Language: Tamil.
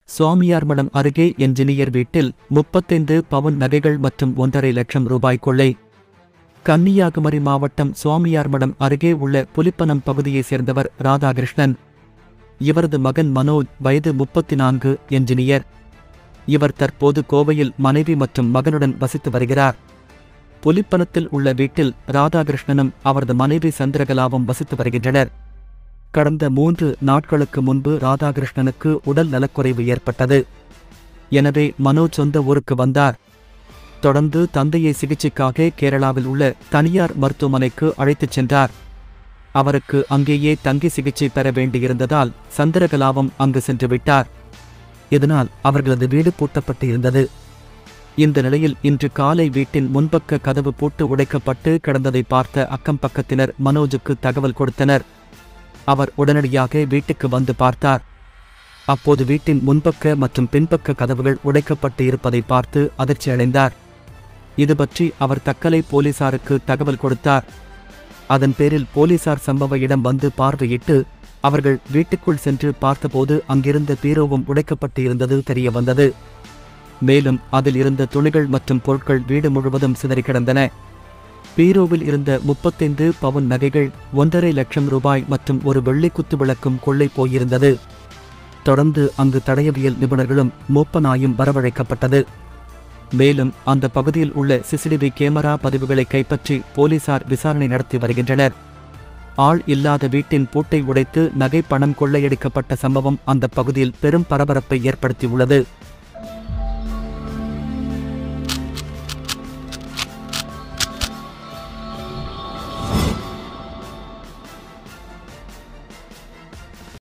சுவாமியார்மடம் அருகே என்ஜினியர் வீட்டில் 35 பவுன் நகைகள் மற்றும் 1.5 லட்சம் ரூபாய் கொள்ளை. கன்னியாகுமரி மாவட்டம் சுவாமியார்மடம் அருகே உள்ள புலிப்பனம் பகுதியைச் சேர்ந்தவர் ராதாகிருஷ்ணன். இவரது மகன் மனோஜ் வயது 34, என்ஜினியர். இவர் தற்போது கோவையில் மனைவி மற்றும் மகனுடன் வசித்து வருகிறார். புலிப்பனத்தில் உள்ள வீட்டில் ராதாகிருஷ்ணனும் அவரது மனைவி சந்திரகலாவும் வசித்து வருகின்றனர். கடந்த 3 நாட்களுக்கு முன்பு ராதாகிருஷ்ணனுக்கு உடல் நலக்குறைவு ஏற்பட்டது. எனவே மனோஜ் சொந்த ஊருக்கு வந்தார். தொடர்ந்து தந்தையை சிகிச்சைக்காக கேரளாவில் உள்ள தனியார் மருத்துவமனைக்கு அழைத்துச் சென்றார். அவருக்கு அங்கேயே தங்கி சிகிச்சை பெற வேண்டியிருந்ததால் சந்திரகலாவும் அங்கு சென்று விட்டார். இதனால் அவர்களது வீடு பூட்டப்பட்டு இருந்தது. இந்த நிலையில் இன்று காலை வீட்டின் முன்பக்க கதவு பூட்டு உடைக்கப்பட்டு கிடந்ததை பார்த்த அக்கம் பக்கத்தினர் மனோஜுக்கு தகவல் கொடுத்தனர். அவர் உடனடியாக வீட்டுக்கு வந்து பார்த்தார். அப்போது வீட்டின் முன்பக்க மற்றும் பின்பக்க கதவுகள் உடைக்கப்பட்டு இருப்பதை பார்த்து அதிர்ச்சி அடைந்தார். இதுபற்றி அவர் தக்கலை போலீசாருக்கு தகவல் கொடுத்தார். அதன் பேரில் போலீசார் சம்பவ இடம் வந்து பார்வையிட்டு அவர்கள் வீட்டுக்குள் சென்று பார்த்தபோது அங்கிருந்த பீரோவும் உடைக்கப்பட்டு இருந்தது தெரிய வந்தது. மேலும் அதில் இருந்த துணிகள் மற்றும் பொருட்கள் வீடு முழுவதும் சிதறி கிடந்தன. பீரோவில் இருந்த 35 பவுன் நகைகள், 1.5 லட்சம் ரூபாய் மற்றும் ஒரு வெள்ளி குத்து விளக்கும் கொள்ளை போயிருந்தது. தொடர்ந்து அங்கு தடயவியல் நிபுணர்களும் மோப்ப நாயும் வரவழைக்கப்பட்டது. மேலும் அந்த பகுதியில் உள்ள சிசிடிவி கேமரா பதிவுகளை கைப்பற்றி போலீசார் விசாரணை நடத்தி வருகின்றனர். ஆள் இல்லாத வீட்டின் பூட்டை உடைத்து நகை பணம் கொள்ளையடிக்கப்பட்ட சம்பவம் அந்த பகுதியில் பெரும் பரபரப்பை ஏற்படுத்தியுள்ளது.